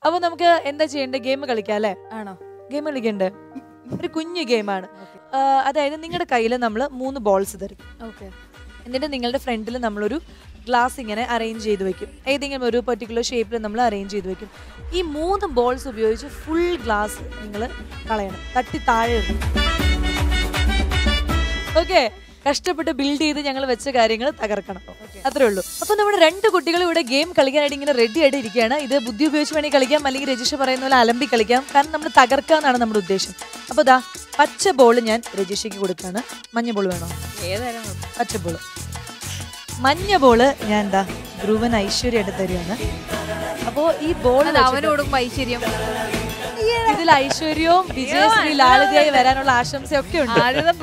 അപ്പൊ നമുക്ക് എന്താ ചെയ്യണ്ടേ? ഗെയിം കളിക്കാം അല്ലേ? ആണോ? ഗെയിം കളിക്കണ്ടേ? ഒരു കുഞ്ഞു ഗെയിമാണ്. അതായത് നിങ്ങളുടെ കയ്യിൽ നമ്മൾ 3 ബോൾസ് തരും. എന്നിട്ട് നിങ്ങളുടെ ഫ്രണ്ടിൽ നമ്മളൊരു ഗ്ലാസ് ഇങ്ങനെ അറേഞ്ച് ചെയ്ത് വെക്കും. ഏതെങ്കിലും ഒരു പെർട്ടിക്കുലർ ഷേപ്പിൽ നമ്മൾ അറേഞ്ച് ചെയ്ത് വെക്കും. ഈ 3 ബോൾസ് ഉപയോഗിച്ച് ഫുൾ ഗ്ലാസ് നിങ്ങൾ കളയണം, തട്ടി താഴെ ഇടണം. ഓക്കെ, കഷ്ടപ്പെട്ട് ബിൽഡ് ചെയ്ത് ഞങ്ങൾ വെച്ച കാര്യങ്ങൾ തകർക്കണം, അത്രേ ഉള്ളൂ. അപ്പൊ നമ്മുടെ 2 കുട്ടികൾ ഇവിടെ ഗെയിം കളിക്കാനായിട്ട് ഇങ്ങനെ റെഡി ആയിട്ട് ഇരിക്കുകയാണ്. ഇത് ബുദ്ധി ഉപയോഗിച്ച് വേണമെങ്കിൽ കളിക്കാം, അല്ലെങ്കിൽ രജിഷ പറയുന്ന പോലെ അലമ്പി കളിക്കാം. കാരണം നമ്മൾ തകർക്കാന്നാണ് നമ്മുടെ ഉദ്ദേശം. അപ്പൊ ദാ പച്ച ബോൾ ഞാൻ രജിഷയ്ക്ക് കൊടുക്കാണ്. മഞ്ഞ ബോൾ വേണോ? പച്ച ബോൾ. മഞ്ഞ ബോള് ഞാൻ എന്താ ധ്രുവൻ ഐശ്വര്യായിട്ട് തരികയാണ്. അപ്പോ ഈ ബോൾ ഐശ്വര്യം, ഇതിൽ ഐശ്വര്യവും വിജയശ്രീ ലാളിതയായി വരാനുള്ള ആശംസയൊക്കെ ഉണ്ട്.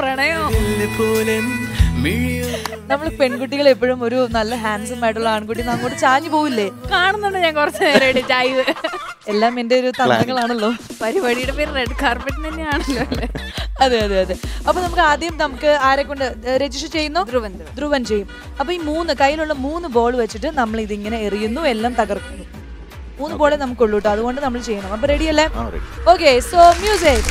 നമ്മൾ പെൺകുട്ടികൾ എപ്പോഴും ഒരു നല്ല ഹാൻസം ആയിട്ടുള്ള ആൺകുട്ടി അങ്ങോട്ട് ചാഞ്ഞു പോവില്ലേ? കാണുന്നുണ്ട് ഞാൻ കുറച്ച് നേരമായിട്ട് ചായ്വ്. എല്ലാം എന്റെ ഒരു തന്ത്രങ്ങളാണല്ലോ. പരിപാടിയുടെ പേര് റെഡ് കാർപ്പറ്റ് തന്നെയാണല്ലോ. അതെ അതെ അതെ. അപ്പൊ നമുക്ക് ആരെ കൊണ്ട്? രജിസ്റ്റർ ചെയ്യുന്നു, ധ്രുവൻ ചെയ്യും. അപ്പൊ ഈ കയ്യിലുള്ള 3 ബോൾ വെച്ചിട്ട് നമ്മൾ ഇതിങ്ങനെ എറിയുന്നു, എല്ലാം തകർക്കുന്നു. 3 ബോളെ നമുക്കുള്ളൂ കേട്ടോ, അതുകൊണ്ട് നമ്മൾ ചെയ്യണം. അപ്പൊ റെഡി അല്ലേ? Okay, so music.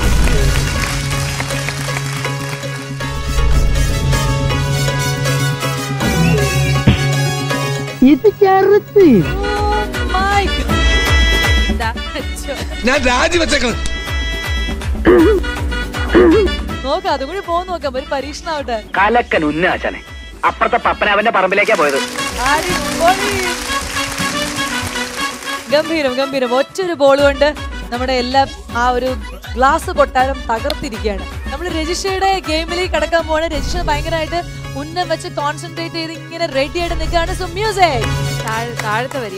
ഇത് ചെറുത്ത് ഞാൻ രാജിവെച്ചേക്കണം. നോക്കാം, അതും കൂടി പോകുന്ന നോക്കാം. ഒരു പരീക്ഷണാവട്ടെ. കലക്കൻ ഉന്നാശാനെ അപ്പുറത്തെ പപ്പനവന്റെ പറമ്പിലേക്കാ പോയത്. ഗംഭീരം ഗംഭീരം. ഒറ്റൊരു ബോൾ കൊണ്ട് നമ്മുടെ എല്ലാം ആ ഒരു ഗ്ലാസ് കൊട്ടാരം തകർത്തിരിക്കുകയാണ്. നമ്മൾ രജിഷയുടെ ഗെയിമിലേക്ക് കടക്കാൻ പോവാണ്. രജിഷ ഭയങ്കരമായിട്ട് ഉന്നം വെച്ച് കോൺസെൻട്രേറ്റ് ചെയ്ത് ഇങ്ങനെ റെഡി ആയിട്ട് നിൽക്കുകയാണ്. So music. താഴത്തെ വരിക.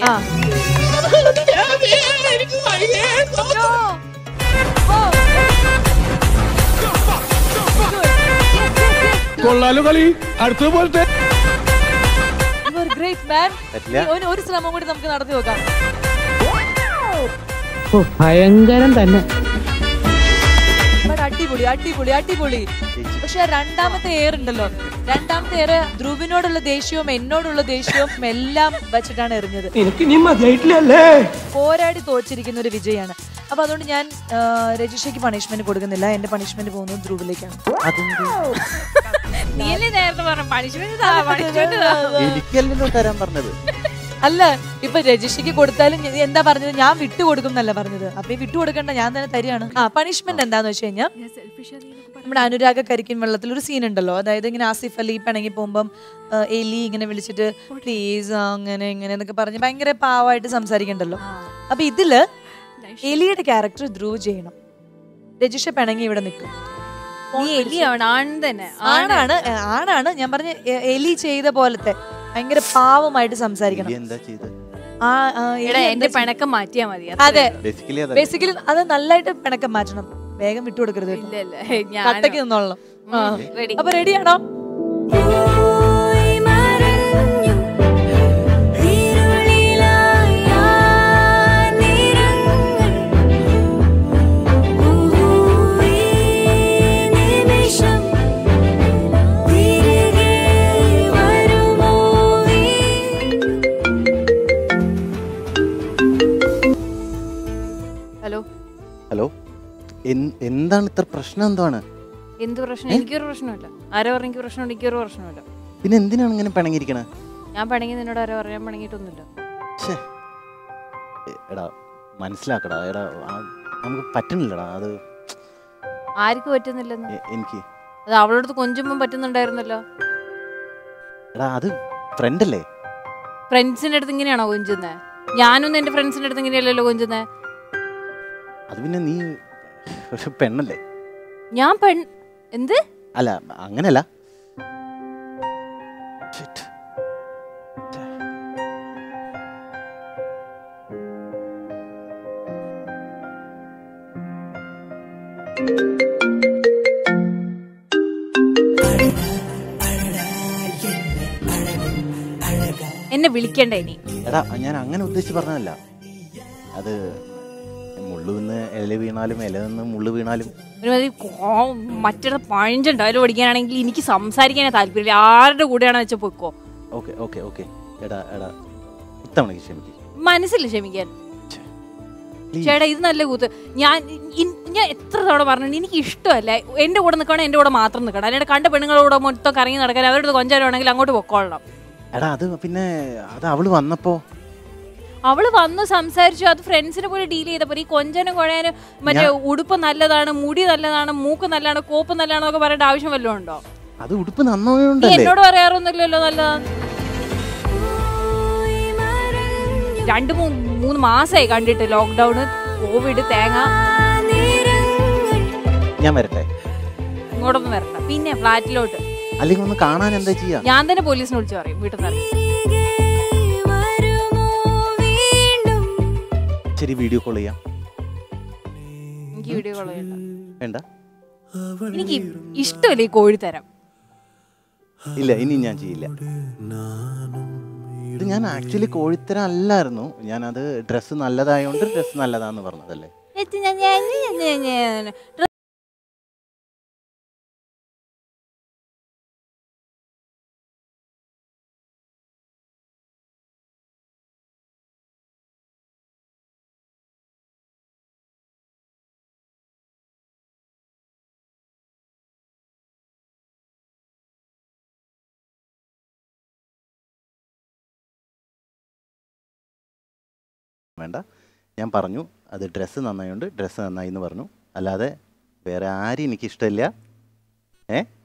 ഒരു ശ്രമം കൂടി നമുക്ക് നടത്തി നോക്കാം. ഭയങ്കരം തന്നെ. അടിപൊളി അടിപൊളി അടിപൊളി. പക്ഷെ രണ്ടാമത്തെ എയർ ഉണ്ടല്ലോ, രണ്ടാമത്തെ എയർ ധ്രുവിനോടുള്ള ദേഷ്യവും എന്നോടുള്ള ദേഷ്യവും എല്ലാം വെച്ചിട്ടാണ് എറിഞ്ഞത്. പോരാടി തോച്ചിരിക്കുന്ന ഒരു വിജയാണ്. അപ്പൊ അതുകൊണ്ട് ഞാൻ രജിഷയ്ക്ക് പണിഷ്മെന്റ് കൊടുക്കുന്നില്ല. എന്റെ പണിഷ്മെന്റ് പോകുന്നത് ധ്രുവിലേക്കാണ്. അല്ല, ഇപ്പൊ രജിഷയ്ക്ക് കൊടുത്താലും എന്താ പറഞ്ഞത്? ഞാൻ വിട്ടുകൊടുക്കും എന്നല്ല പറഞ്ഞത്. അപ്പൊ ഈ വിട്ടുകൊടുക്കണ്ട, ഞാൻ തന്നെ തരികയാണ്. പണിഷ്മെന്റ് എന്താന്ന് വെച്ച് കഴിഞ്ഞാൽ, നമ്മുടെ അനുരാഗ കരിക്കിൻ വെള്ളത്തിൽ ഒരു സീൻ ഉണ്ടല്ലോ. അതായത് ഇങ്ങനെ ആസിഫ് അലി പിണങ്ങി പോകുമ്പം എലി ഇങ്ങനെ വിളിച്ചിട്ട് പ്ലീസ് അങ്ങനെ ഇങ്ങനെ എന്നൊക്കെ പറഞ്ഞ് ഭയങ്കര പാവമായിട്ട് സംസാരിക്കണ്ടല്ലോ. അപ്പൊ ഇതില് എലിയുടെ ക്യാരക്ടർ ധ്രുവ് ചെയ്യണം. രജിഷ പിണങ്ങി ഇവിടെ നിൽക്കും. ആണാണ് ഞാൻ പറഞ്ഞ എലി ചെയ്ത പോലത്തെ ഭയങ്കര പാവമായിട്ട് സംസാരിക്കണം. എന്റെ പിണക്കം മാറ്റിയാ മതി. അതെ, ബേസിക്കലി അത് നല്ലതായിട്ട് പിണക്കം മാറ്റണം. വേഗം വിട്ടുകൊടുക്കരുത്. കട്ടക്ക് നിന്നോളണം. അപ്പൊ റെഡിയാണോ? ഹലോ, എന്താണ് ഇത്ര പ്രശ്നം? എന്താണ്? എന്ത് പ്രശ്നം? എനിക്കൊരു പ്രശ്നമില്ല. ആരോ പറഞ്ഞു എനിക്ക് പ്രശ്നമുണ്ട്? എനിക്കൊരു പ്രശ്നമില്ല. പിന്നെ എന്തിനാണ് ഇങ്ങനെ പിണങ്ങിയിരിക്കണേ? ഞാൻ പിണങ്ങി നിന്നോട് ആരോ പറയാൻ പിണങ്ങിയിട്ടൊന്നുമില്ല. എടാ മനസ്സിലാക്കടാ, എടാ നമുക്ക് പറ്റുന്നില്ലടാ. അത് ആർക്ക് പറ്റുന്നില്ലെന്ന്? എനിക്ക്. അത് അവളോടത്ത് കൊഞ്ചുമ്പം പറ്റുന്നുണ്ടായിരുന്നല്ലോ. എടാ അത് ഫ്രണ്ട് അല്ലേ? ഫ്രണ്ട്സിന്റെ അടുത്ത് ഇങ്ങനെയാണോ കൊഞ്ചുന്നേ? ഞാനൊന്നും എന്റെ ഫ്രണ്ട്സിന്റെ അടുത്ത് ഇങ്ങനെയല്ലല്ലോ കൊഞ്ചുന്നേ. അത് പിന്നെ നീ ഒരു പെണ്ണല്ലേ? ഞാൻ എന്ത്? അല്ല അങ്ങനല്ല. എന്നെ വിളിക്കണ്ടേ നീ? എടാ ഞാൻ അങ്ങനെ ഉദ്ദേശിച്ച് പറഞ്ഞതല്ല. അത് മുള്ളുന്ന് ഇല വീണാലും ഇല നിന്ന് മുള്ളു വീണാലും മറ്റേ പഴഞ്ചൻ ഡയലോഗ് പഠിക്കാനാണെങ്കിൽ എനിക്ക് സംസാരിക്കാനേ താല്പര്യമില്ല. ആരുടെ കൂടെയാണോ വെച്ചാൽ പോയിക്കോ. Okay okay okay. എടാ എടാ ഇത്തവണ ക്ഷമിക്കും. മനസ്സില്ല ക്ഷമിക്കാൻ. ചേട്ടാ ഇത് നല്ല കൂത്ത്. ഞാൻ എത്ര തവണ പറഞ്ഞിട്ടുണ്ട് എനിക്ക് ഇഷ്ടമല്ല എന്റെ കൂടെ നിൽക്കണം, എന്റെ കൂടെ മാത്രം നിൽക്കണം. അല്ലാണ്ട് കണ്ട പെണ്ണുങ്ങളുടെ മൊത്തം കറങ്ങി നടക്കാൻ അവരുടെ കൊഞ്ചാനാണെങ്കിൽ അങ്ങോട്ട് പൊക്കോളണം. എടാ അത് പിന്നെ അത് അവള് വന്നപ്പോ അവള് വന്ന് സംസാരിച്ചു, അത് ഫ്രണ്ട്സിനെ പോലെ ഡീൽ ചെയ്തപ്പോ ഈ കൊഞ്ചനും കുഴയാനും മറ്റേ ഉടുപ്പ് നല്ലതാണ്, മുടി നല്ലതാണ്, മൂക്ക് നല്ലതാണ്, കോപ്പ് നല്ലതാണൊക്കെ പറയേണ്ട ആവശ്യം വല്ലതും ഉണ്ടോ? അത് ഉടുപ്പ് നന്നോണ്ടല്ലേ? എന്നോട് പറയാറൊന്നുമില്ലല്ലോ നല്ലതാണ്. 2-3 മാസമായി കണ്ടിട്ട്, ലോക്ക്ഡൌണ്, കോവിഡ്, തേങ്ങ. ഞാൻ വരട്ടെ? ഇങ്ങോട്ടൊന്നും വരണ്ട. പിന്നെ ഫ്ലാറ്റിലോട്ട് അല്ലെങ്കിൽ ഒന്ന് കാണാൻ എന്താ ചെയ്യാ? ഞാൻ തന്നെ പോലീസിനെ വിളിച്ചു പറയും വീട്ടിൽ നിന്ന് ഇറങ്ങി. ശരി, വീഡിയോ കോൾ ചെയ്യാം. എനിക്ക് വീഡിയോ കോൾ ചെയ്യണ്ട. വേണ്ട, എനിക്ക് ഇഷ്ടമല്ല ഈ കോഴിത്തരം. ഇല്ല, ഇനി ഞാൻ ചെയ്യില്ല. ഇത് ഞാൻ ആക്ച്വലി കോഴിത്തരം അല്ലായിരുന്നു. ഞാനത് ഡ്രസ്സ് നല്ലതായോണ്ട് ഡ്രസ്സ് നല്ലതാന്ന് പറഞ്ഞതല്ലേ. വേണ്ട, ഞാൻ പറഞ്ഞു അത് ഡ്രസ്സ് നന്നായോണ്ട് ഡ്രസ്സ് നന്നായി എന്ന് പറഞ്ഞു. അല്ലാതെ വേറെ ആരും എനിക്കിഷ്ടമില്ല.